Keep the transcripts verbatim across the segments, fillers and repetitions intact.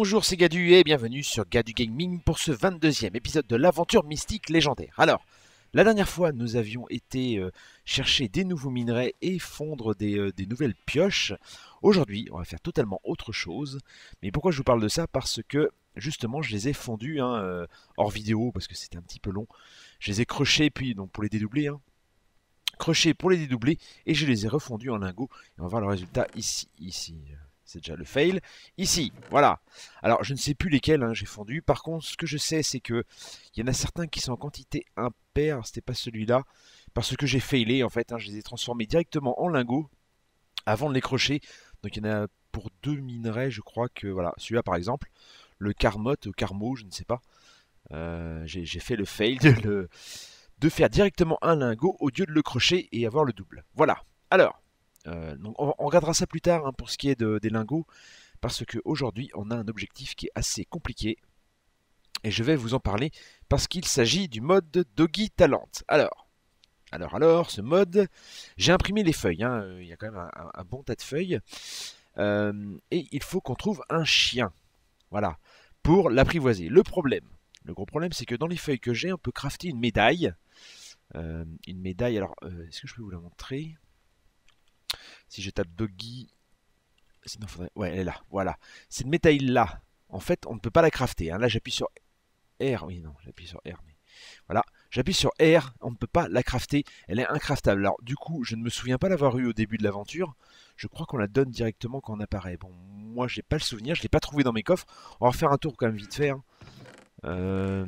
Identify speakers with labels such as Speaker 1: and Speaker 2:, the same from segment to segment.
Speaker 1: Bonjour, c'est Gadu et bienvenue sur Gadu Gaming pour ce vingt-deuxième épisode de l'aventure mystique légendaire. Alors, la dernière fois, nous avions été euh, chercher des nouveaux minerais et fondre des, euh, des nouvelles pioches. Aujourd'hui, on va faire totalement autre chose. Mais pourquoi je vous parle de ça? Parce que, justement, je les ai fondus hein, euh, hors vidéo, parce que c'était un petit peu long. Je les ai crochés, puis, donc pour les dédoubler, hein, crochés pour les dédoubler, et je les ai refondus en lingots. Et on va voir le résultat ici, ici. C'est déjà le fail. Ici, voilà. Alors, je ne sais plus lesquels hein, j'ai fondu. Par contre, ce que je sais, c'est que il y en a certains qui sont en quantité impaire. C'était pas celui-là. Parce que j'ai failé, en fait. Hein, je les ai transformés directement en lingots avant de les crocher. Donc, il y en a pour deux minerais, je crois que... Voilà, celui-là, par exemple. Le Carmote, ou Carmo, je ne sais pas. Euh, j'ai fait le fail de, le, de faire directement un lingot au lieu de le crocher et avoir le double. Voilà. Alors... Euh, donc on, on regardera ça plus tard hein, pour ce qui est de, des lingots, parce qu'aujourd'hui on a un objectif qui est assez compliqué, et je vais vous en parler, parce qu'il s'agit du mode Doggy Talent. Alors, alors, alors, ce mode, j'ai imprimé les feuilles, hein, il y a quand même un, un, un bon tas de feuilles, euh, et il faut qu'on trouve un chien, voilà, pour l'apprivoiser. Le problème, le gros problème, c'est que dans les feuilles que j'ai, on peut crafter une médaille, euh, une médaille, alors, euh, est-ce que je peux vous la montrer ? Si je tape Doggy, sinon faudrait... Ouais, elle est là, voilà. Cette médaille-là, en fait, on ne peut pas la crafter. Hein. Là, j'appuie sur R. Oui, non, j'appuie sur R, mais... Voilà, j'appuie sur R, on ne peut pas la crafter. Elle est incraftable. Alors, du coup, je ne me souviens pas l'avoir eu au début de l'aventure. Je crois qu'on la donne directement quand on apparaît. Bon, moi, j'ai pas le souvenir, je ne l'ai pas trouvé dans mes coffres. On va refaire un tour quand même vite fait. Hein. Euh...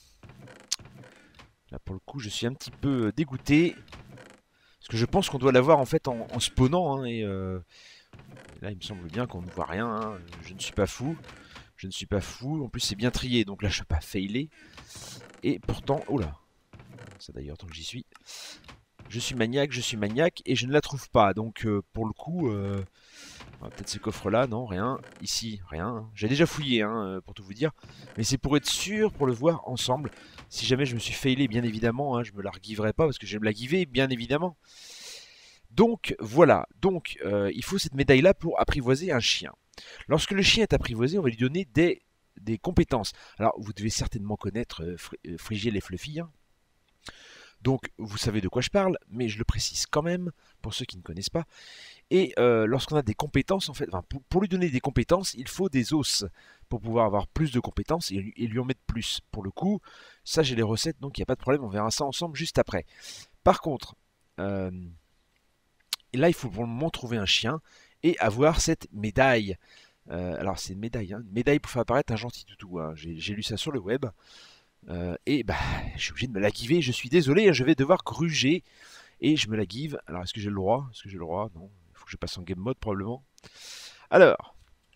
Speaker 1: Là, pour le coup, je suis un petit peu dégoûté. Parce que je pense qu'on doit l'avoir en fait en, en spawnant. Hein, et euh, là, il me semble bien qu'on ne voit rien. Hein. Je ne suis pas fou. Je ne suis pas fou. En plus, c'est bien trié. Donc là, je ne vais pas failer. Et pourtant... Oh là. Ça d'ailleurs, tant que j'y suis. Je suis maniaque, je suis maniaque. Et je ne la trouve pas. Donc, euh, pour le coup... Euh, peut-être ce coffre-là. Non, rien. Ici, rien. J'ai déjà fouillé, hein, pour tout vous dire. Mais c'est pour être sûr, pour le voir ensemble. Si jamais je me suis failé, bien évidemment, hein, je me la regiverai pas. Parce que j'aime la giver, bien évidemment. Donc voilà, donc euh, il faut cette médaille-là pour apprivoiser un chien. Lorsque le chien est apprivoisé, on va lui donner des, des compétences. Alors vous devez certainement connaître euh, Frigiel et Fluffy. Hein. Donc vous savez de quoi je parle, mais je le précise quand même pour ceux qui ne connaissent pas. Et euh, lorsqu'on a des compétences, en fait, enfin, pour, pour lui donner des compétences, il faut des os pour pouvoir avoir plus de compétences et, et lui en mettre plus. Pour le coup, ça j'ai les recettes, donc il n'y a pas de problème, on verra ça ensemble juste après. Par contre, euh, et là, il faut pour le moment trouver un chien et avoir cette médaille. Euh, alors, c'est une médaille, hein, une médaille pour faire apparaître un gentil toutou. Hein. J'ai lu ça sur le web. Euh, et bah, je suis obligé de me la giver. Je suis désolé, je vais devoir gruger. Et je me la give. Alors, est-ce que j'ai le droit? Est-ce que j'ai le droit? Non. Il faut que je passe en game mode probablement. Alors,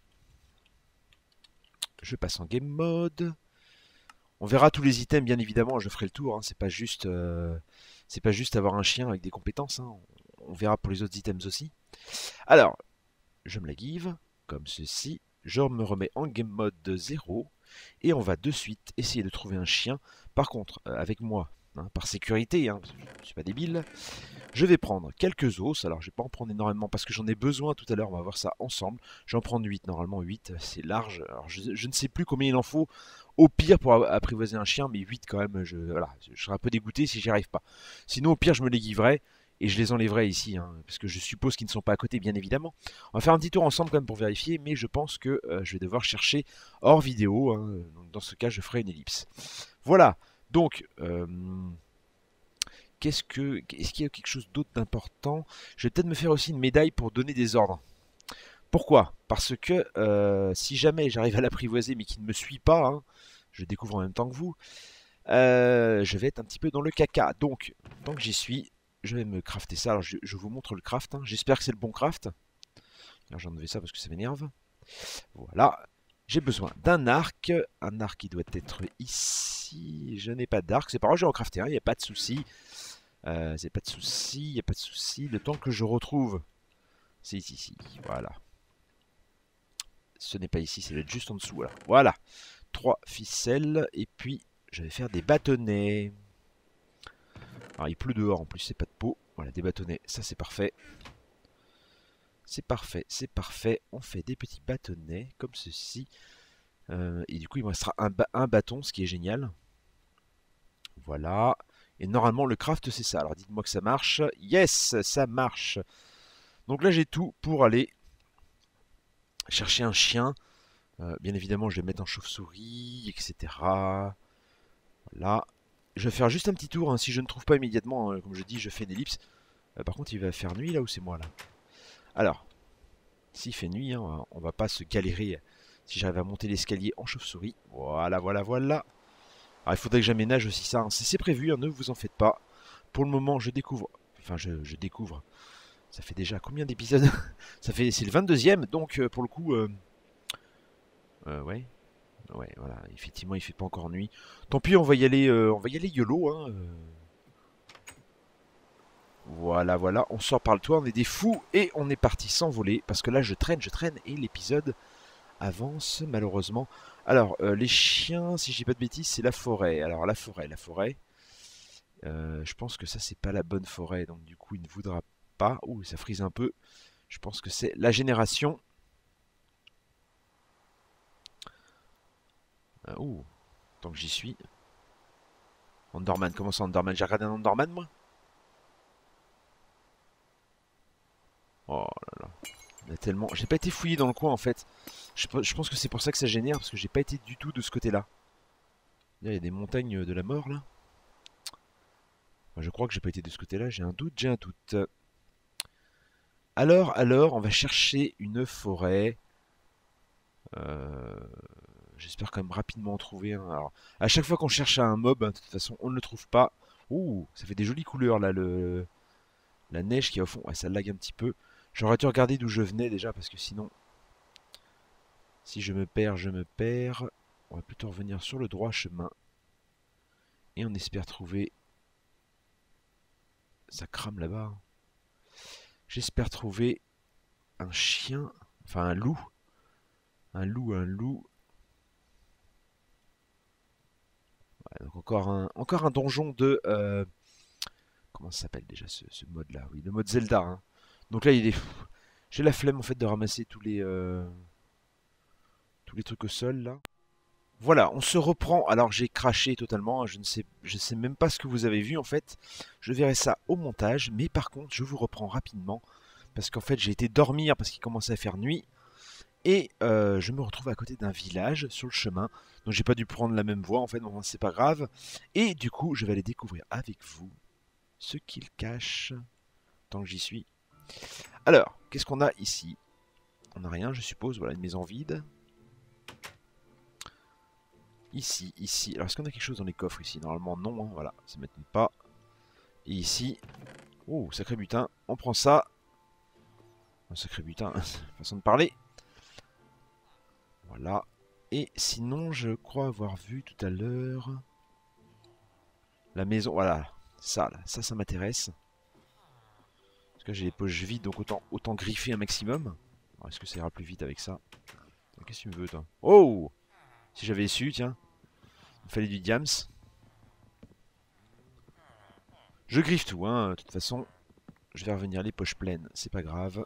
Speaker 1: je passe en game mode. On verra tous les items, bien évidemment. Je ferai le tour. Hein. C'est pas juste, euh, c'est pas juste avoir un chien avec des compétences. Hein. On verra pour les autres items aussi. Alors, je me la give, comme ceci. Je me remets en game mode de zéro. Et on va de suite essayer de trouver un chien. Par contre, euh, avec moi, hein, par sécurité, hein, je ne suis pas débile, je vais prendre quelques os. Alors, je ne vais pas en prendre énormément parce que j'en ai besoin tout à l'heure. On va voir ça ensemble. Je vais en prendre huit. Normalement, huit, c'est large. Alors, je, je, ne sais plus combien il en faut. Au pire, pour apprivoiser un chien, mais huit quand même, je, voilà, je serais un peu dégoûté si j'y arrive pas. Sinon, au pire, je me les giverai. Et je les enlèverai ici, hein, parce que je suppose qu'ils ne sont pas à côté, bien évidemment. On va faire un petit tour ensemble quand même pour vérifier, mais je pense que euh, je vais devoir chercher hors vidéo. Hein, donc dans ce cas, je ferai une ellipse. Voilà. Donc, euh, qu'est-ce que, est-ce qu'il y a quelque chose d'autre d'important? Je vais peut-être me faire aussi une médaille pour donner des ordres. Pourquoi? Parce que euh, si jamais j'arrive à l'apprivoiser, mais qu'il ne me suit pas, hein, je découvre en même temps que vous, euh, je vais être un petit peu dans le caca. Donc, tant que j'y suis, je vais me crafter ça. Alors, je, je vous montre le craft. Hein. J'espère que c'est le bon craft. Alors, j'ai enlevé ça parce que ça m'énerve. Voilà. J'ai besoin d'un arc. Un arc qui doit être ici. Je n'ai pas d'arc. C'est pas grave, je vais en crafter un. Il n'y a pas de souci. Euh, c'est pas de souci. Il n'y a pas de souci. Le temps que je retrouve. C'est ici, ici. Voilà. Ce n'est pas ici. Ça va être juste en dessous. Voilà. Voilà. Trois ficelles. Et puis, je vais faire des bâtonnets. Alors il pleut dehors en plus, c'est pas de peau. Voilà, des bâtonnets, ça c'est parfait. C'est parfait, c'est parfait. On fait des petits bâtonnets comme ceci. Euh, et du coup, il me restera un, ba un bâton, ce qui est génial. Voilà. Et normalement, le craft, c'est ça. Alors, dites-moi que ça marche. Yes, ça marche. Donc là, j'ai tout pour aller chercher un chien. Euh, bien évidemment, je vais mettre en chauve-souris, et cetera. Voilà. Je vais faire juste un petit tour. Hein. Si je ne trouve pas immédiatement, hein, comme je dis, je fais une ellipse. Euh, par contre, il va faire nuit là ou c'est moi là? Alors, s'il fait nuit, hein, on, va, on va pas se galérer. Si j'arrive à monter l'escalier en chauve-souris. Voilà, voilà, voilà. Alors, il faudrait que j'aménage aussi ça. Hein. C'est prévu, hein, ne vous en faites pas. Pour le moment, je découvre. Enfin, je, je découvre. Ça fait déjà combien d'épisodes? Ça fait, c'est le vingt-deuxième, donc euh, pour le coup, euh, euh, ouais, ouais, voilà. Effectivement, il fait pas encore nuit. Tant pis, on va y aller, euh, on va y aller YOLO. Hein, euh. Voilà, voilà. On sort par le toit, on est des fous et on est parti s'envoler parce que là, je traîne, je traîne et l'épisode avance malheureusement. Alors, euh, les chiens, si je dis pas de bêtises, c'est la forêt. Alors, la forêt, la forêt. Euh, je pense que ça, c'est pas la bonne forêt, donc du coup, il ne voudra pas. Ouh, ça frise un peu. Je pense que c'est la génération. Euh, ouh, tant que j'y suis. Enderman, comment ça Enderman? J'ai regardé un Enderman, moi? Oh là là. Il y en a tellement. J'ai pas été fouillé dans le coin en fait. Je, je pense que c'est pour ça que ça génère, parce que j'ai pas été du tout de ce côté-là. Il y a des montagnes de la mort là. Enfin, je crois que j'ai pas été de ce côté-là, j'ai un doute, j'ai un doute. Alors, alors, on va chercher une forêt. Euh, J'espère quand même rapidement en trouver un. Alors, à chaque fois qu'on cherche un mob, hein, de toute façon, on ne le trouve pas. Ouh, ça fait des jolies couleurs là, le... la neige qui est au fond. Ouais, ça lag un petit peu. J'aurais dû regarder d'où je venais déjà, parce que sinon, si je me perds, je me perds. On va plutôt revenir sur le droit chemin. Et on espère trouver... Ça crame là-bas. Hein. J'espère trouver un chien. Enfin, un loup. Un loup, un loup. Ouais, donc encore un, encore un donjon de... euh, comment ça s'appelle déjà ce, ce mode-là? Oui, le mode Zelda. Hein. Donc là, il est... J'ai la flemme en fait de ramasser tous les... euh, tous les trucs au sol là. Voilà, on se reprend. Alors j'ai craché totalement, hein, je ne sais, je sais même pas ce que vous avez vu en fait. Je verrai ça au montage, mais par contre je vous reprends rapidement parce qu'en fait j'ai été dormir parce qu'il commençait à faire nuit et euh, je me retrouve à côté d'un village sur le chemin. Donc j'ai pas dû prendre la même voie en fait, donc c'est pas grave. Et du coup je vais aller découvrir avec vous ce qu'il cache tant que j'y suis. Alors, qu'est-ce qu'on a ici? On n'a rien je suppose, voilà une maison vide. Ici, ici. Alors, est-ce qu'on a quelque chose dans les coffres ici? Normalement, non. Hein, voilà, ça ne m'étonne pas. Et ici... Oh, sacré butin. On prend ça. Un sacré butin, façon de parler. Voilà. Et sinon, je crois avoir vu tout à l'heure... La maison, voilà. Ça, là. Ça, ça m'intéresse. Parce que j'ai les poches vides, donc autant, autant griffer un maximum. Est-ce que ça ira plus vite avec ça? Qu'est-ce que tu me veux, toi? Oh! Si j'avais su, tiens. Il fallait du diams. Je griffe tout, hein. De toute façon, je vais revenir les poches pleines. C'est pas grave.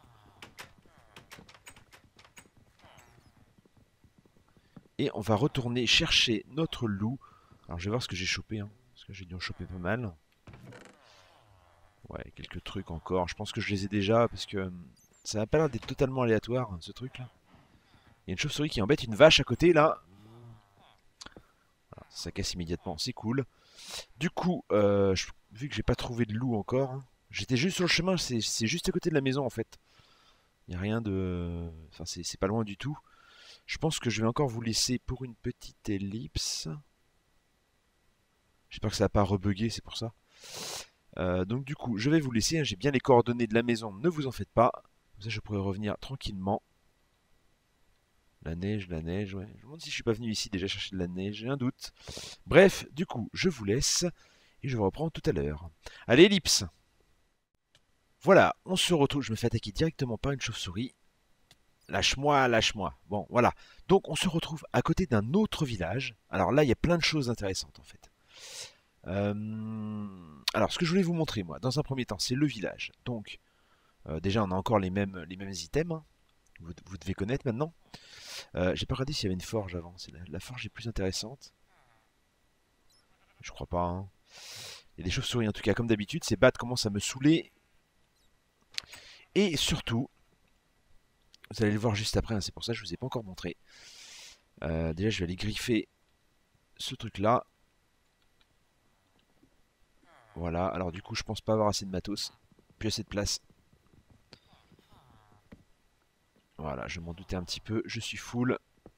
Speaker 1: Et on va retourner chercher notre loup. Alors je vais voir ce que j'ai chopé. Hein, parce que j'ai dû en choper pas mal. Ouais, quelques trucs encore. Je pense que je les ai déjà. Parce que hum, ça n'a pas l'air d'être totalement aléatoire, ce truc là. Il y a une chauve-souris qui embête une vache à côté là. Alors, ça casse immédiatement, c'est cool. Du coup, euh, je- vu que j'ai pas trouvé de loup encore, hein, j'étais juste sur le chemin, c'est c'est juste à côté de la maison en fait. Il n'y a rien de... Enfin, c'est c'est pas loin du tout. Je pense que je vais encore vous laisser pour une petite ellipse. J'espère que ça va pas rebugger, c'est pour ça. Euh, donc du coup, je vais vous laisser. Hein, j'ai bien les coordonnées de la maison, ne vous en faites pas. Comme ça, je pourrais revenir tranquillement. La neige, la neige, ouais. Je me demande si je suis pas venu ici déjà chercher de la neige, j'ai un doute. Bref, du coup, je vous laisse et je vous reprends tout à l'heure. Allez, ellipse. Voilà, on se retrouve. Je me fais attaquer directement par une chauve-souris. Lâche-moi, lâche-moi. Bon, voilà. Donc, on se retrouve à côté d'un autre village. Alors là, il y a plein de choses intéressantes en fait. Euh, alors, ce que je voulais vous montrer, moi, dans un premier temps, c'est le village. Donc, euh, déjà, on a encore les mêmes, les mêmes items. Hein. Vous, vous devez connaître maintenant. Euh, J'ai pas regardé s'il y avait une forge avant. C'est la, la forge est plus intéressante. Je crois pas. Hein. Il y a des chauves-souris en tout cas. Comme d'habitude, ces battes commencent à me saouler. Et surtout, vous allez le voir juste après. Hein, c'est pour ça que je vous ai pas encore montré. Euh, déjà, je vais aller griffer ce truc-là. Voilà. Alors du coup, je pense pas avoir assez de matos. Plus assez de place. Voilà, je m'en doutais un petit peu. Je suis full.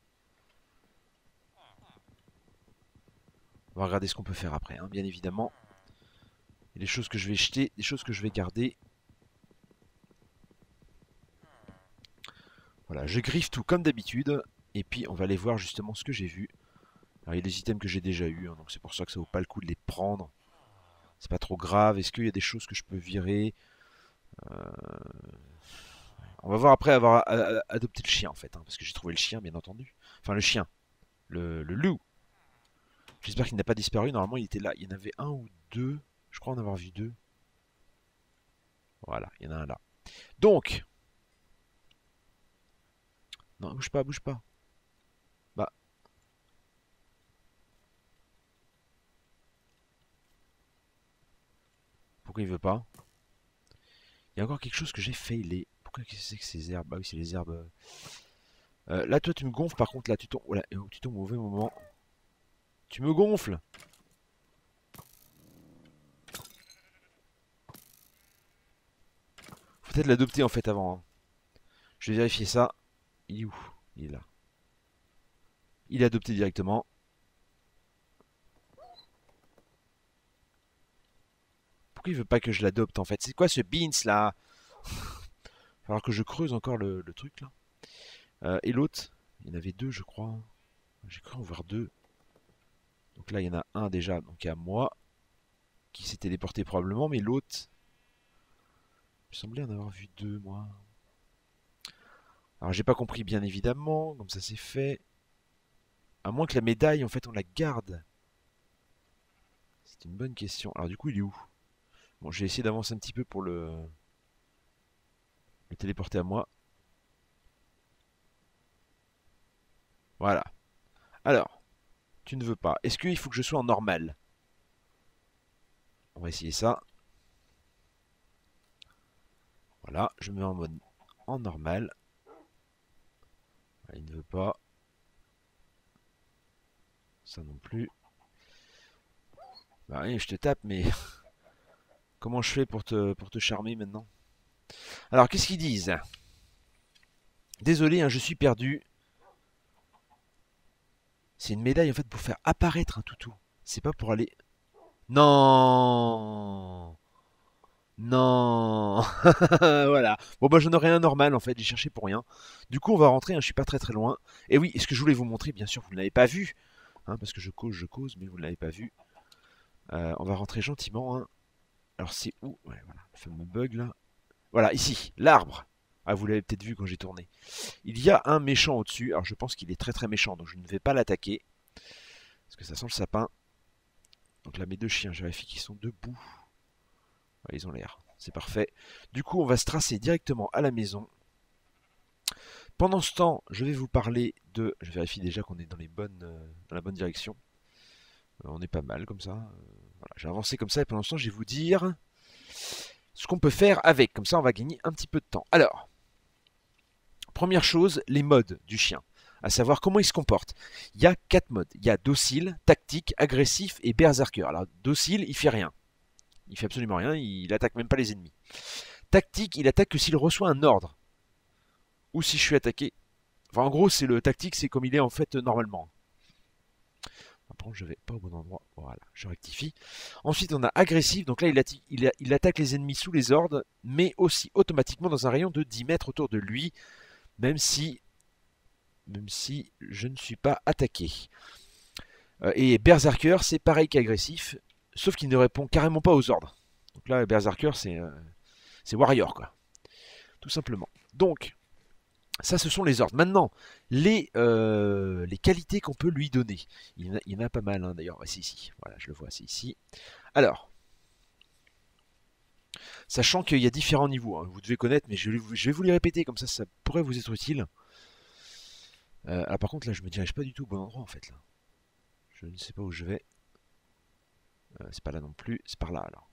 Speaker 1: On va regarder ce qu'on peut faire après, hein, bien évidemment. Il y a des choses que je vais jeter, des choses que je vais garder. Voilà, je griffe tout comme d'habitude. Et puis, on va aller voir justement ce que j'ai vu. Alors, il y a des items que j'ai déjà eu, hein, donc c'est pour ça que ça vaut pas le coup de les prendre. C'est pas trop grave. Est-ce qu'il y a des choses que je peux virer? euh... On va voir après avoir adopté le chien, en fait. Hein, parce que j'ai trouvé le chien, bien entendu. Enfin, le chien. Le, le loup. J'espère qu'il n'a pas disparu. Normalement, il était là. Il y en avait un ou deux. Je crois en avoir vu deux. Voilà, il y en a un là. Donc. Non, bouge pas, bouge pas. Bah. Pourquoi il veut pas? Il y a encore quelque chose que j'ai failé. Pourquoi qu'est-ce que c'est que ces herbes? Bah oui, c'est les herbes. Euh, là, toi, tu me gonfles. Par contre, là, tu tombes. Voilà, oh, tu tombes au mauvais moment. Tu me gonfles. Faut peut-être l'adopter en fait avant. Hein. Je vais vérifier ça. Il est où? Il est là. Il est adopté directement. Pourquoi il veut pas que je l'adopte en fait? C'est quoi ce beans là? Il va falloir que je creuse encore le, le truc là. Euh, et l'autre, il y en avait deux je crois. J'ai cru en voir deux. Donc là il y en a un déjà, donc à moi, qui s'est téléporté probablement, mais l'autre, il me semblait en avoir vu deux moi. Alors j'ai pas compris bien évidemment, comme ça c'est fait. À moins que la médaille en fait on la garde. C'est une bonne question. Alors du coup il est où? Bon, j'ai essayé d'avancer un petit peu pour le, le téléporter à moi. Voilà. Alors, tu ne veux pas. Est-ce qu'il faut que je sois en normal? On va essayer ça. Voilà, je me mets en mode en normal. Il ne veut pas. Ça non plus. Bah oui, je te tape, mais comment je fais pour te, pour te charmer maintenant? Alors, qu'est-ce qu'ils disent? Désolé, hein, je suis perdu. C'est une médaille en fait pour faire apparaître un toutou. C'est pas pour aller... Non. Non. Voilà. Bon bah j'en aurais un normal en fait, j'ai cherché pour rien. Du coup on va rentrer, hein, je suis pas très très loin. Et oui, ce que je voulais vous montrer, bien sûr vous ne l'avez pas vu. Hein, parce que je cause, je cause, mais vous ne l'avez pas vu. Euh, on va rentrer gentiment. Hein. Alors c'est où? Ouais, voilà, le fameux bug là. Voilà, ici, l'arbre. Ah, vous l'avez peut-être vu quand j'ai tourné. Il y a un méchant au-dessus. Alors je pense qu'il est très très méchant, donc je ne vais pas l'attaquer. Parce que ça sent le sapin. Donc là mes deux chiens, je vérifie qu'ils sont debout. Ouais, ils ont l'air. C'est parfait. Du coup, on va se tracer directement à la maison. Pendant ce temps, je vais vous parler de... Je vérifie déjà qu'on est dans, les bonnes, euh, dans la bonne direction. Euh, on est pas mal comme ça. Euh, voilà, j'ai avancé comme ça et pendant ce temps, je vais vous dire ce qu'on peut faire avec. Comme ça, on va gagner un petit peu de temps. Alors, première chose, les modes du chien. À savoir comment il se comporte. Il y a quatre modes. Il y a docile, tactique, agressif et berserker. Alors, docile, il fait rien. Il fait absolument rien, il attaque même pas les ennemis. Tactique, il attaque que s'il reçoit un ordre. Ou si je suis attaqué. Enfin, en gros, c'est le tactique, c'est comme il est en fait normalement. Après, je vais pas au bon endroit. Voilà, je rectifie. Ensuite, on a agressif. Donc là, il, il, il attaque les ennemis sous les ordres, mais aussi automatiquement dans un rayon de dix mètres autour de lui, même si, même si je ne suis pas attaqué. Euh, et berserker, c'est pareil qu'agressif, sauf qu'il ne répond carrément pas aux ordres. Donc là, berserker, c'est euh, c'est warrior, quoi. Tout simplement. Donc, ça, ce sont les ordres. Maintenant, les, euh, les qualités qu'on peut lui donner. Il y en a, il y en a pas mal, hein, d'ailleurs. Ouais, c'est ici. Voilà, je le vois, c'est ici. Alors, sachant qu'il y a différents niveaux. Hein, vous devez connaître, mais je vais, je vais vous les répéter, comme ça, ça pourrait vous être utile. Euh, alors par contre là je me dirige pas du tout au bon endroit en fait là. Je ne sais pas où je vais. Euh, c'est pas là non plus, c'est par là alors.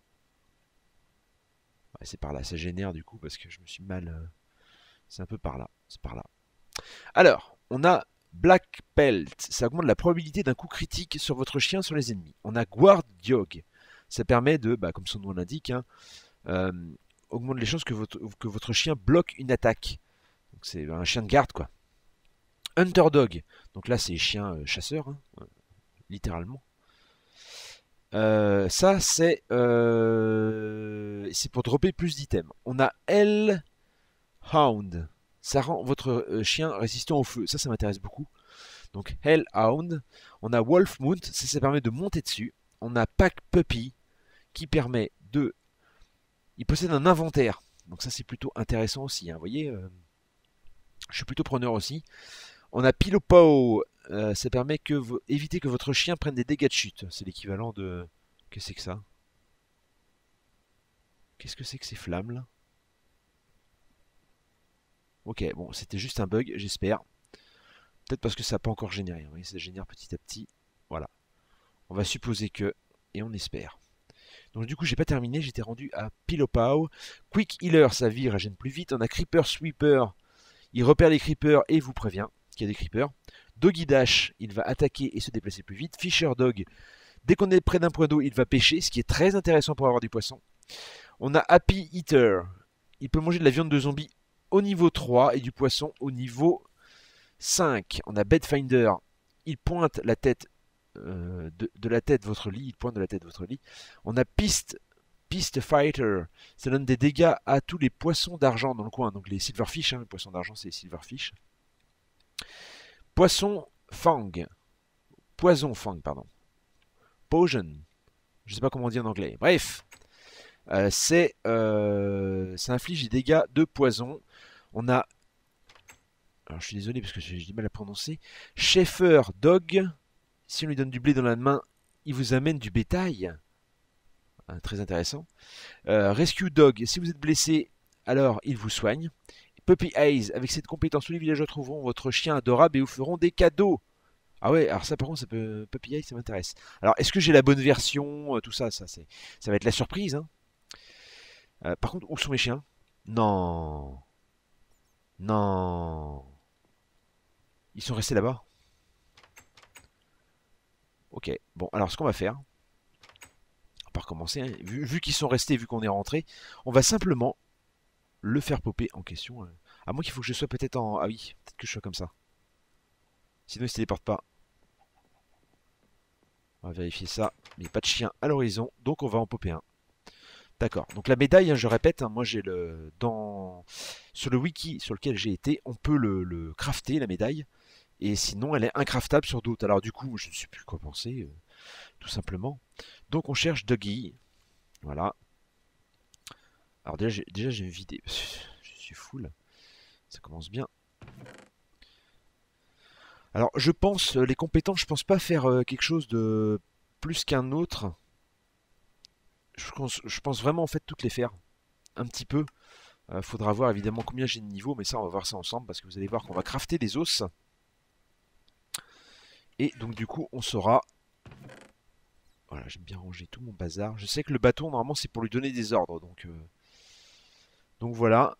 Speaker 1: Ouais, c'est par là, ça génère du coup parce que je me suis mal... euh, C'est un peu par là, c'est par là. Alors, on a Black Pelt, ça augmente la probabilité d'un coup critique sur votre chien sur les ennemis. On a Guard Dog, ça permet de, bah, comme son nom l'indique, hein, euh, augmente les chances que votre, que votre chien bloque une attaque. Donc c'est un chien de garde quoi. Hunter Dog, donc là c'est chien euh, chasseur, hein, euh, littéralement. Euh, ça c'est euh, c'est pour dropper plus d'items. On a Hell Hound, ça rend votre euh, chien résistant au feu. Ça, ça m'intéresse beaucoup. Donc Hellhound. On a Wolf Mount, ça, ça permet de monter dessus. On a Pack Puppy, qui permet de... Il possède un inventaire. Donc ça, c'est plutôt intéressant aussi. Hein. Vous voyez, euh, je suis plutôt preneur aussi. On a Pillow Paw, euh, ça permet que vous... éviter que votre chien prenne des dégâts de chute. C'est l'équivalent de... Qu'est-ce que c'est que ça? Qu'est-ce que c'est que ces flammes là? Ok, bon, c'était juste un bug, j'espère. Peut-être parce que ça n'a pas encore généré. Vous voyez, ça génère petit à petit. Voilà. On va supposer que, et on espère. Donc du coup, j'ai pas terminé, j'étais rendu à Pilopow. Quick Healer, sa vie régène plus vite. On a Creeper Sweeper, il repère les creepers et vous prévient qu'il y a des creepers. Doggy Dash, il va attaquer et se déplacer plus vite. Fisher Dog, dès qu'on est près d'un point d'eau, il va pêcher, ce qui est très intéressant pour avoir du poisson. On a Happy Eater, il peut manger de la viande de zombie au niveau trois et du poisson au niveau cinq. On a Bedfinder, il pointe la tête euh, de, de la tête de votre lit, il pointe de la tête de votre lit. On a Piste, Piste Fighter, ça donne des dégâts à tous les poissons d'argent dans le coin, donc les silverfish, hein, les poissons d'argent c'est les silverfish. Poisson Fang, Poison Fang, pardon. Poison, je sais pas comment on dit en anglais. Bref, euh, c'est euh, ça inflige des dégâts de poison. On a, alors je suis désolé parce que j'ai du mal à prononcer, Schaefer Dog. Si on lui donne du blé dans la main, il vous amène du bétail. Ah, très intéressant. Euh, Rescue Dog, si vous êtes blessé, alors il vous soigne. Puppy Eyes, avec cette compétence, tous les villageois trouveront votre chien adorable et vous feront des cadeaux. Ah ouais, alors ça par contre, ça peut... Puppy Eyes, ça m'intéresse. Alors, est-ce que j'ai la bonne version? Tout ça, ça, c'est... ça va être la surprise. Hein. Euh, par contre, où sont mes chiens? Non. Non. Ils sont restés là-bas? Ok, bon, alors ce qu'on va faire, on va recommencer, hein. vu, vu qu'ils sont restés, vu qu'on est rentré, on va simplement le faire popper en question. euh. À moins qu'il faut que je sois peut-être en... Ah oui, peut-être que je sois comme ça. Sinon il se téléporte pas. On va vérifier ça. Il n'y a pas de chien à l'horizon, donc on va en popper un. D'accord. Donc la médaille, hein, je répète, hein, moi j'ai le... dans sur le wiki sur lequel j'ai été, on peut le, le crafter, la médaille. Et sinon, elle est incraftable sur d'autres. Alors du coup, je ne sais plus quoi penser, euh, tout simplement. Donc on cherche Doggy. Voilà. Alors déjà, j'ai déjà j'ai vidé. Je suis full. Ça commence bien. Alors je pense, euh, les compétences, je pense pas faire euh, quelque chose de plus qu'un autre. Je pense, je pense vraiment en fait toutes les faire. Un petit peu. Euh, faudra voir évidemment combien j'ai de niveau, mais ça on va voir ça ensemble parce que vous allez voir qu'on va crafter des os. Et donc du coup on saura... Voilà, j'aime bien ranger tout mon bazar. Je sais que le bâton normalement c'est pour lui donner des ordres, donc... Euh... Donc voilà.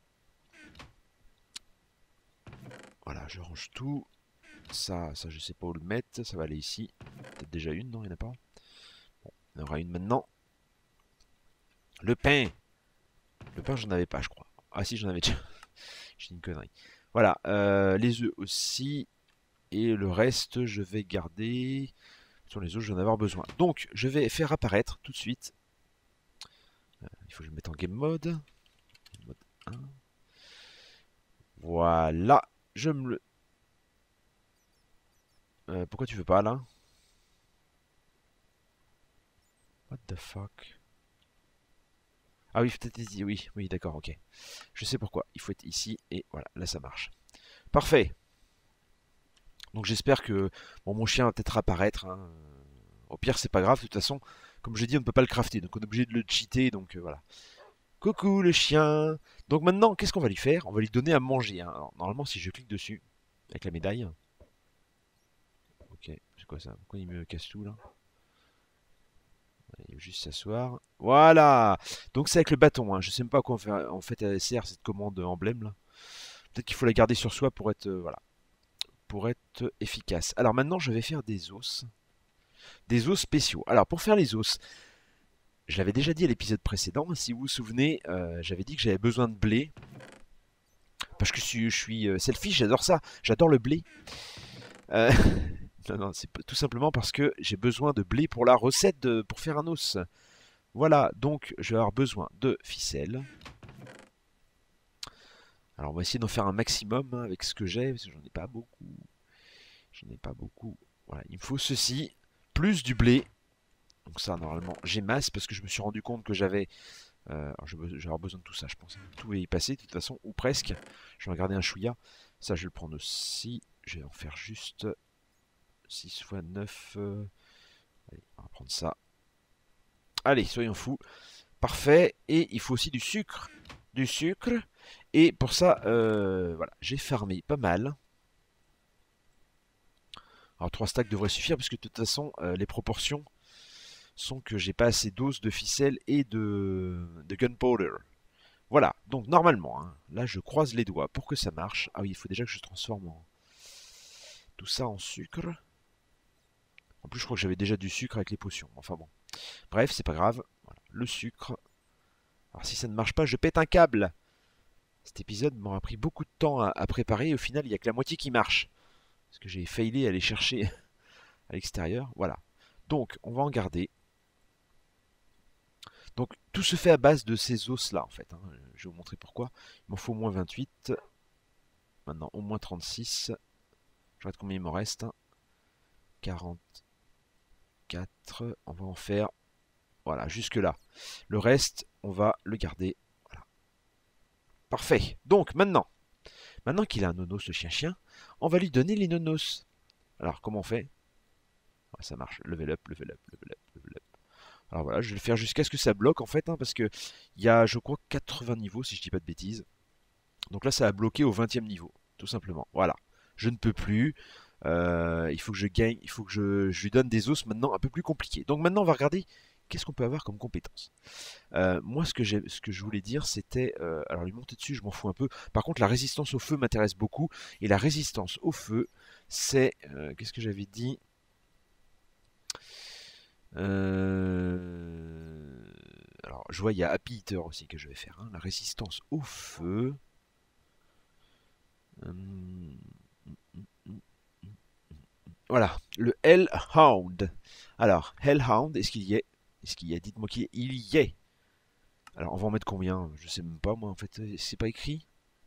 Speaker 1: Voilà, je range tout. Ça, ça je sais pas où le mettre. Ça va aller ici. Peut-être déjà une, non? Il n'y en a pas. Bon, il y en aura une maintenant. Le pain. Le pain, j'en avais pas, je crois. Ah si, j'en avais déjà. J'ai une connerie. Voilà, euh, les œufs aussi. Et le reste, je vais garder. Sur les œufs, je vais en avoir besoin. Donc, je vais faire apparaître tout de suite. Euh, il faut que je me mette en game mode. Mode un. Voilà. Je me le... Euh, pourquoi tu veux pas, là? What the fuck? Ah oui, peut-être ici. Oui, oui, d'accord, ok. Je sais pourquoi. Il faut être ici. Et voilà, là, ça marche. Parfait. Donc j'espère que bon, mon chien va peut-être apparaître. Hein. Au pire, c'est pas grave. De toute façon, comme je dis, on ne peut pas le crafter. Donc on est obligé de le cheater. Donc euh, voilà. Coucou le chien. Donc maintenant, qu'est-ce qu'on va lui faire? On va lui donner à manger. Hein. Alors, normalement, si je clique dessus. Avec la médaille. Ok, c'est quoi ça? Pourquoi il me casse tout là? Il veut juste s'asseoir. Voilà! Donc c'est avec le bâton, hein. Je sais même pas à quoi on fait, en fait elle sert cette commande emblème là. Peut-être qu'il faut la garder sur soi pour être, euh, voilà, pour être efficace. Alors maintenant je vais faire des os. Des os spéciaux. Alors pour faire les os, je l'avais déjà dit à l'épisode précédent, si vous vous souvenez, euh, j'avais dit que j'avais besoin de blé. Parce que je suis, je suis euh, selfish, j'adore ça. J'adore le blé. Euh, non, non, c'est tout simplement parce que j'ai besoin de blé pour la recette de, pour faire un os. Voilà, donc je vais avoir besoin de ficelles. Alors on va essayer d'en faire un maximum hein, avec ce que j'ai, parce que j'en ai pas beaucoup. J'en ai pas beaucoup. Voilà, il me faut ceci, plus du blé. Donc ça, normalement, j'ai masse, parce que je me suis rendu compte que j'avais... Euh, alors je vais je vais avoir besoin de tout ça, je pense. Tout est y passé, de toute façon, ou presque. Je vais regarder un chouïa. Ça, je vais le prendre aussi. Je vais en faire juste six fois neuf. Euh... Allez, on va prendre ça. Allez, soyons fous. Parfait. Et il faut aussi du sucre. Du sucre. Et pour ça, euh, voilà, j'ai farmé pas mal. Alors trois stacks devraient suffire, parce que de toute façon, euh, les proportions sont que j'ai pas assez d'os, de ficelle et de, de gunpowder. Voilà, donc normalement, hein, là je croise les doigts pour que ça marche. Ah oui, il faut déjà que je transforme en... tout ça en sucre. En plus, je crois que j'avais déjà du sucre avec les potions. Enfin bon. Bref, c'est pas grave. Voilà, le sucre. Alors si ça ne marche pas, je pète un câble. Cet épisode m'aura pris beaucoup de temps à, à préparer et au final, il n'y a que la moitié qui marche. Parce que j'ai failli aller chercher à l'extérieur. Voilà. Donc, on va en garder. Donc, tout se fait à base de ces os-là, en fait. Hein. Je vais vous montrer pourquoi. Il m'en faut au moins vingt-huit. Maintenant, au moins trente-six. Je regarde combien il m'en reste. quarante-quatre. On va en faire... Voilà, jusque là. Le reste, on va le garder. Voilà. Parfait. Donc, maintenant, maintenant qu'il a un nonos, ce chien-chien, on va lui donner les nonos. Alors, comment on fait? Ouais, ça marche. Level up, level up, level up, level up. Alors voilà, je vais le faire jusqu'à ce que ça bloque, en fait, hein, parce que il y a, je crois, quatre-vingts niveaux, si je dis pas de bêtises. Donc là, ça a bloqué au vingtième niveau, tout simplement. Voilà. Je ne peux plus. Euh, il faut que je gagne, il faut que je, je lui donne des os maintenant un peu plus compliqués. Donc maintenant, on va regarder qu'est-ce qu'on peut avoir comme compétence. Euh, moi, ce que, j'ai, ce que je voulais dire, c'était... euh, alors, lui monter dessus, je m'en fous un peu. Par contre, la résistance au feu m'intéresse beaucoup. Et la résistance au feu, c'est... euh, qu'est-ce que j'avais dit? Euh, Alors, je vois, il y a Happy Eater aussi que je vais faire. Hein. La résistance au feu... Hum, Voilà, le Hellhound. Alors, Hellhound, est-ce qu'il y est? Est-ce qu'il y est? Dites-moi qu'il y est. Alors, on va en mettre combien? Je sais même pas, moi, en fait. C'est pas écrit.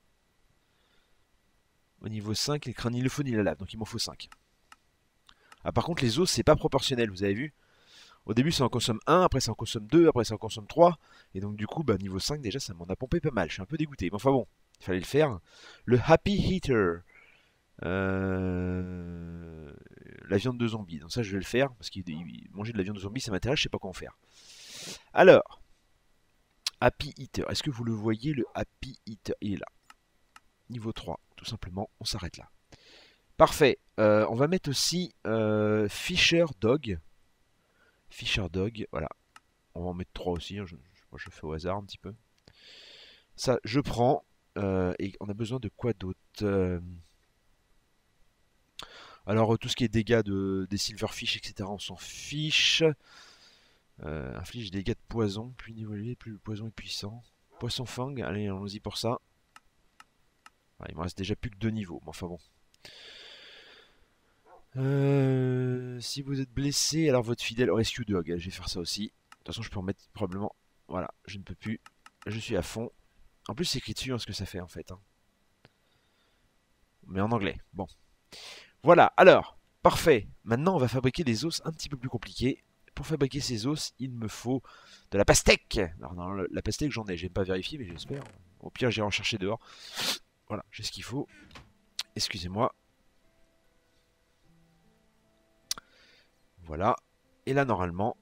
Speaker 1: Au niveau cinq, les crânes, il le faut ni la lave, donc il m'en faut cinq. Ah, par contre, les os, c'est pas proportionnel, vous avez vu? Au début, ça en consomme un, après ça en consomme deux, après ça en consomme trois. Et donc, du coup, bah, niveau cinq, déjà, ça m'en a pompé pas mal. Je suis un peu dégoûté. Mais enfin bon, il fallait le faire. Le Happy Heater. Euh... La viande de zombie. Donc ça, je vais le faire. Parce que manger de la viande de zombie, ça m'intéresse. Je sais pas quoi en faire. Alors, Happy Eater. Est-ce que vous le voyez, le Happy Eater? Il est là. Niveau trois, tout simplement. On s'arrête là. Parfait. Euh, on va mettre aussi euh, Fisher Dog. Fisher Dog, voilà. On va en mettre trois aussi. Hein. Je, je, moi, je fais au hasard un petit peu. Ça, je prends. Euh, et on a besoin de quoi d'autre? euh... Alors, tout ce qui est dégâts de, des silverfish, et cetera, on s'en fiche. Euh, inflige des dégâts de poison. Plus niveau élevé, plus le poison est puissant. Poisson fang, allez, allons-y pour ça. Ah, il me reste déjà plus que deux niveaux. Mais enfin bon. Euh, si vous êtes blessé, alors votre fidèle Rescue Dog. Je vais faire ça aussi. De toute façon, je peux en mettre probablement. Voilà, je ne peux plus. Je suis à fond. En plus, c'est écrit dessus hein, ce que ça fait en fait. Hein. Mais en anglais. Bon. Voilà, alors, parfait. Maintenant, on va fabriquer des os un petit peu plus compliqués. Pour fabriquer ces os, il me faut de la pastèque. Alors, non, la pastèque, j'en ai. J'ai pas vérifié, mais j'espère. Au pire, j'irai en chercher dehors. Voilà, j'ai ce qu'il faut. Excusez-moi. Voilà. Et là, normalement...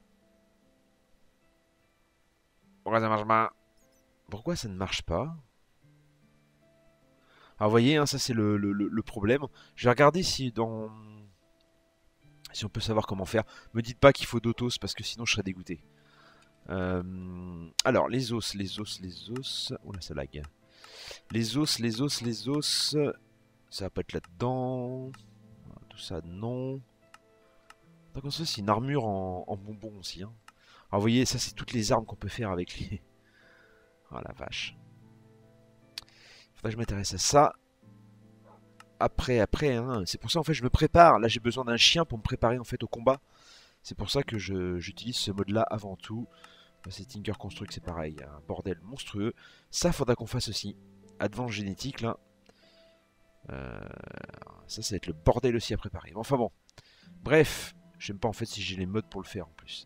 Speaker 1: Pourquoi ça marche pas? Pourquoi ça ne marche pas? Alors vous voyez, hein, ça c'est le, le- le- le problème. Je vais regarder si dans... Si on peut savoir comment faire. Me dites pas qu'il faut d'autos parce que sinon je serais dégoûté. Euh, Alors, les os, les os, les os... Oula, ça lag. Les os, les os, les os... Ça va pas être là-dedans. Tout ça, non. Donc comme ça, c'est une armure en, en bonbon aussi. Hein. Alors vous voyez, ça c'est toutes les armes qu'on peut faire avec les... Oh la vache. Faudrait que je m'intéresse à ça. Après, après, hein. C'est pour ça en fait je me prépare. Là j'ai besoin d'un chien pour me préparer en fait au combat. C'est pour ça que j'utilise ce mode là avant tout. C'est Tinker Construct, c'est pareil, un bordel monstrueux. Ça faudra qu'on fasse aussi. Advance génétique là. Euh, ça, ça va être le bordel aussi à préparer. Enfin bon. Bref. Je sais même pas en fait si j'ai les modes pour le faire en plus.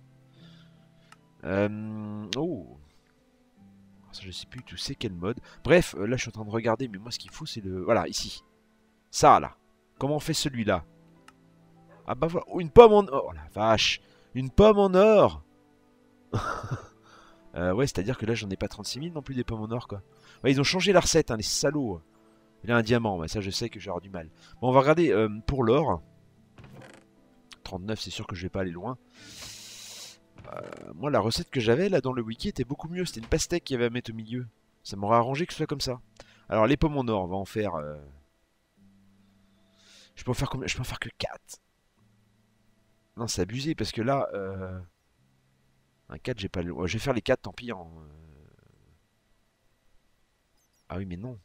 Speaker 1: Euh... Oh. Ça, je sais plus tout c'est quel mode. Bref, euh, là je suis en train de regarder, mais moi ce qu'il faut c'est le... Voilà, ici. Ça là. Comment on fait celui-là? Ah bah voilà. Oh, une pomme en or. Oh la vache. Une pomme en or. euh, Ouais, c'est-à-dire que là j'en ai pas trente-six mille non plus des pommes en or quoi. Ouais, ils ont changé la recette, hein, les salauds. Il a un diamant, mais ça je sais que j'ai du mal. Bon, on va regarder euh, pour l'or. trente-neuf, c'est sûr que je vais pas aller loin. Euh, moi, la recette que j'avais là dans le wiki était beaucoup mieux. C'était une pastèque qu'il y avait à mettre au milieu. Ça m'aurait arrangé que ce soit comme ça. Alors, les pommes en or, on va en faire. Euh... Je peux en faire combien? Je peux en faire que quatre. Non, c'est abusé parce que là. Euh... Un quatre, j'ai pas le. Ouais, je vais faire les quatre, tant pis. En... Ah oui, mais non.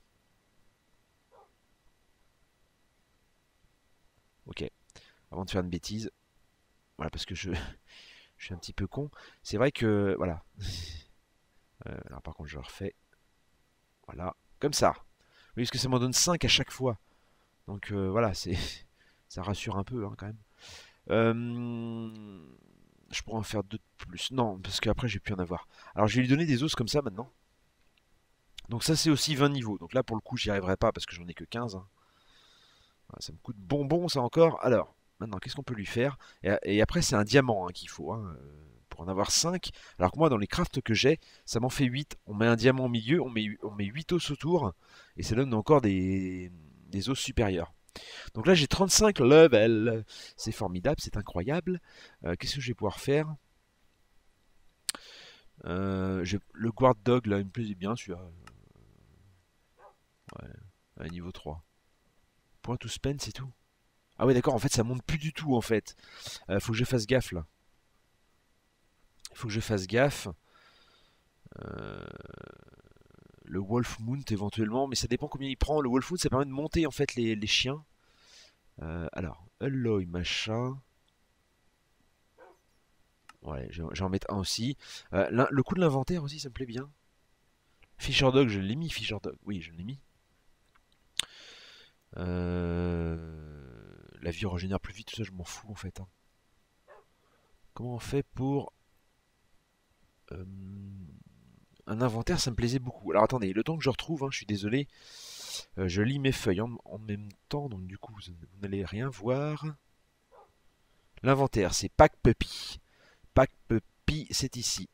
Speaker 1: Ok. Avant de faire une bêtise. Voilà, parce que je, je suis un petit peu con. C'est vrai que. Voilà. euh, alors, par contre, je refais. Voilà. Comme ça. Oui, parce que ça m'en donne cinq à chaque fois. Donc euh, voilà, c'est ça rassure un peu hein, quand même. Euh, je pourrais en faire deux de plus. Non, parce qu'après j'ai pu en avoir. Alors je vais lui donner des os comme ça maintenant. Donc ça c'est aussi vingt niveaux. Donc là pour le coup j'y arriverai pas parce que j'en ai que quinze. Hein. Voilà, ça me coûte bonbon ça encore. Alors, maintenant qu'est-ce qu'on peut lui faire? et, et après c'est un diamant hein, qu'il faut. Hein, euh, pour en avoir cinq. Alors que moi dans les crafts que j'ai, ça m'en fait huit. On met un diamant au milieu, on met, on met huit os autour. Et ça donne encore des, des os supérieurs. Donc là j'ai trente-cinq levels. C'est formidable, c'est incroyable. Euh, Qu'est-ce que je vais pouvoir faire? euh, Le guard dog là il me plaisait bien celui-là. Ouais, à niveau trois. Point to spend c'est tout. Ah ouais d'accord, en fait ça monte plus du tout en fait. Euh, faut que je fasse gaffe là. Faut que je fasse gaffe. Euh, le Wolf Mount éventuellement, mais ça dépend combien il prend. Le Wolf Mount ça permet de monter en fait les, les chiens. Euh, alors, Alloy machin. Ouais, je vais en mettre un aussi. Euh, le coup de l'inventaire aussi, ça me plaît bien. Fisher Dog, je l'ai mis, Fisher Dog. Oui, je l'ai mis. Euh... La vie régénère plus vite, tout ça, je m'en fous en fait. Hein. Comment on fait pour... Euh... Un inventaire, ça me plaisait beaucoup. Alors attendez, le temps que je retrouve, hein, je suis désolé. Euh, je lis mes feuilles en, en même temps, donc du coup, vous, vous n'allez rien voir. L'inventaire, c'est Pack Puppy. Pack Puppy, c'est ici.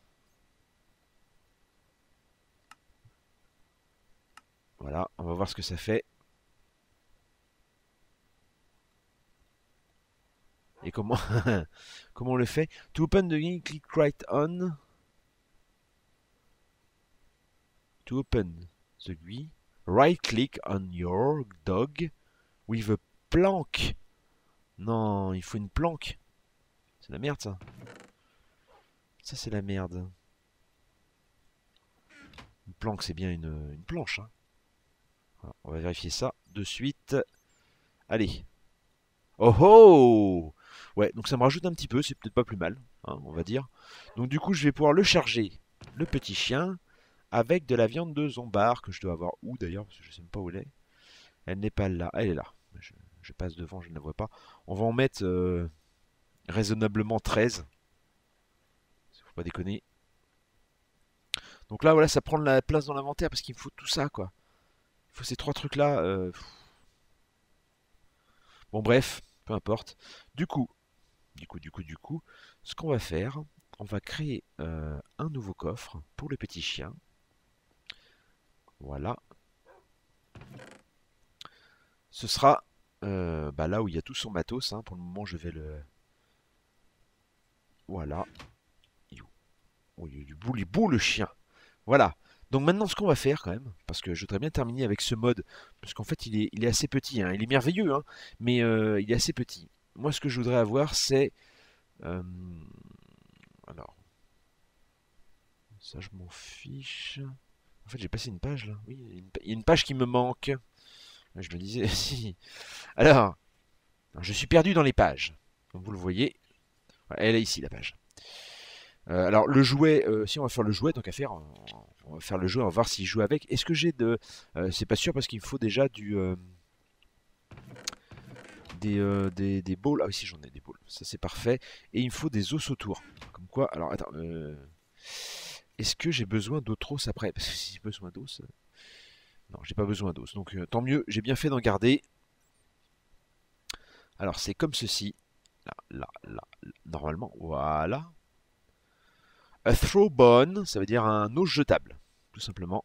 Speaker 1: Voilà, on va voir ce que ça fait. Et comment, comment on le fait? To open the game, click right on. To open the G U I, right click on your dog with a plank. Non, il faut une planque. C'est la merde ça. Ça c'est la merde. Une planque c'est bien une, une planche. Hein. Voilà, on va vérifier ça de suite. Allez. Oh oh. Ouais, donc ça me rajoute un petit peu, c'est peut-être pas plus mal, hein, on va dire. Donc du coup je vais pouvoir le charger, le petit chien, avec de la viande de zombard, que je dois avoir où d'ailleurs, parce que je sais même pas où elle est. Elle n'est pas là, elle est là. Je, je passe devant, je ne la vois pas. On va en mettre euh, raisonnablement treize. Faut pas déconner. Donc là, voilà, ça prend de la place dans l'inventaire parce qu'il me faut tout ça, quoi. Il faut ces trois trucs-là. Euh... Bon, bref, peu importe. Du coup, du coup, du coup, du coup, ce qu'on va faire, on va créer euh, un nouveau coffre pour le petit chien. Voilà. ce sera euh, bah, là où il y a tout son matos. Hein. Pour le moment, je vais le... Voilà. Oh, il est beau, il est beau le chien. Voilà. Donc maintenant, ce qu'on va faire quand même, parce que je voudrais bien terminer avec ce mode, parce qu'en fait, il est, il est assez petit. Hein. Il est merveilleux, hein, mais euh, il est assez petit. Moi, ce que je voudrais avoir, c'est... euh, alors, ça, je m'en fiche. En fait, j'ai passé une page, là. Oui, il y a une, il y a une page qui me manque. Je me disais, si. Alors, je suis perdu dans les pages. Comme vous le voyez, elle est ici, la page. Euh, alors le jouet, euh, si on va faire le jouet, donc à faire, on, on va faire le jouet, on va voir s'il joue avec. Est-ce que j'ai de, euh, c'est pas sûr parce qu'il me faut déjà du, euh, des, euh, des, des balls. Ah oui, si j'en ai des balls, ça c'est parfait. Et il me faut des os autour. Comme quoi, alors attends, euh, est-ce que j'ai besoin d'autres os après? Parce que si j'ai besoin d'os, euh, non, j'ai pas besoin d'os. Donc euh, tant mieux, j'ai bien fait d'en garder. Alors c'est comme ceci, là, là, là, normalement, voilà. A throw bone, ça veut dire un os jetable, tout simplement.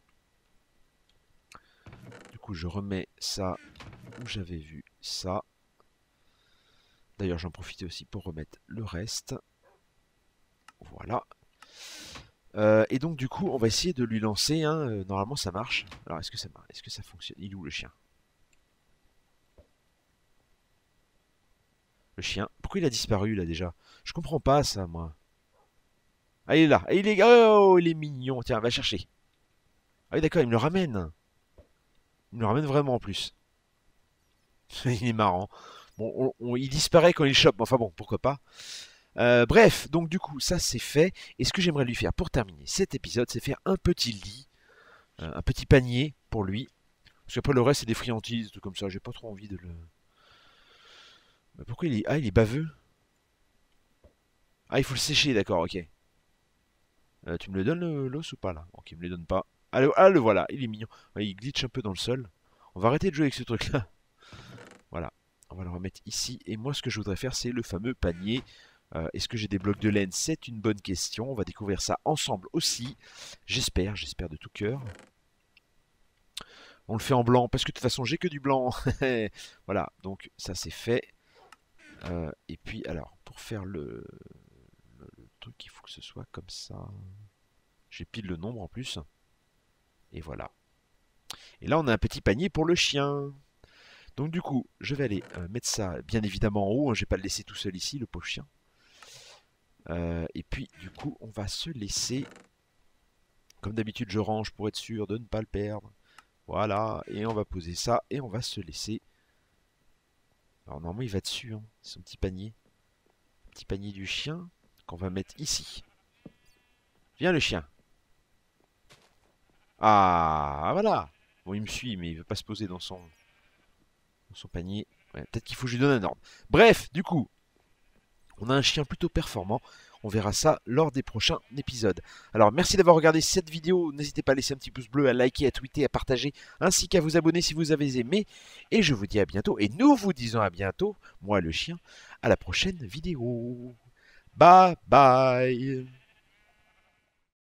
Speaker 1: Du coup, je remets ça où j'avais vu ça. D'ailleurs, j'en profitais aussi pour remettre le reste. Voilà. Euh, et donc, du coup, on va essayer de lui lancer. Hein. Euh, normalement, ça marche. Alors, est-ce que ça marche? Est-ce que ça fonctionne? Il est où le chien? Le chien. Pourquoi il a disparu là déjà? Je comprends pas ça, moi. Ah, il est là. Il est... Oh, il est mignon. Tiens, va chercher. Ah oui, d'accord, il me le ramène. Il me le ramène vraiment en plus. Il est marrant. Bon, on- on- il disparaît quand il chope. Enfin bon, pourquoi pas. Euh, bref, donc du coup, ça c'est fait. Et ce que j'aimerais lui faire pour terminer cet épisode, c'est faire un petit lit, euh, un petit panier pour lui. Parce qu'après le reste, c'est des friandises, tout comme ça. J'ai pas trop envie de le. Mais pourquoi il est. Ah, il est baveux. Ah, il faut le sécher, d'accord, ok. Euh, tu me le donnes le- l'os ou pas là? Ok, il me le donne pas. Ah le, ah, le voilà, il est mignon. Ouais, il glitch un peu dans le sol. On va arrêter de jouer avec ce truc-là. Voilà, on va le remettre ici. Et moi, ce que je voudrais faire, c'est le fameux panier. Euh, Est-ce que j'ai des blocs de laine? C'est une bonne question. On va découvrir ça ensemble aussi. J'espère, j'espère de tout cœur. On le fait en blanc, parce que de toute façon, j'ai que du blanc. Voilà, donc ça c'est fait. Euh, et puis, alors, pour faire le, le, le truc, il faut que ce soit comme ça. J'ai pile le nombre en plus. Et voilà. Et là, on a un petit panier pour le chien. Donc du coup, je vais aller euh, mettre ça bien évidemment en haut. Hein, je vais pas le laisser tout seul ici, le pauvre chien. Euh, et puis, du coup, on va se laisser. Comme d'habitude, je range pour être sûr de ne pas le perdre. Voilà, et on va poser ça et on va se laisser. Alors normalement, il va dessus, hein, son petit panier. Petit panier du chien qu'on va mettre ici. Viens le chien. Ah, voilà. Bon, il me suit, mais il veut pas se poser dans son, dans son panier. Ouais, peut-être qu'il faut que je lui donne un ordre. Bref, du coup, on a un chien plutôt performant. On verra ça lors des prochains épisodes. Alors merci d'avoir regardé cette vidéo. N'hésitez pas à laisser un petit pouce bleu, à liker, à tweeter, à partager, ainsi qu'à vous abonner si vous avez aimé. Et je vous dis à bientôt. Et nous vous disons à bientôt, moi le chien, à la prochaine vidéo. Bye bye.